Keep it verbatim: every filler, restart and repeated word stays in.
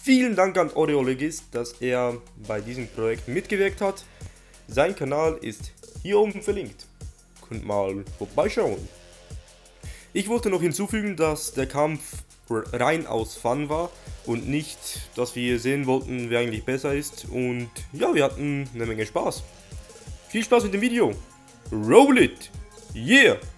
vielen Dank an Oreolegist, dass er bei diesem Projekt mitgewirkt hat. Sein Kanal ist hier oben verlinkt. Könnt mal vorbeischauen. Ich wollte noch hinzufügen, dass der Kampf rein aus Fun war und nicht, dass wir sehen wollten, wer eigentlich besser ist. Und ja, wir hatten eine Menge Spaß. Viel Spaß mit dem Video. Roll it! Yeah!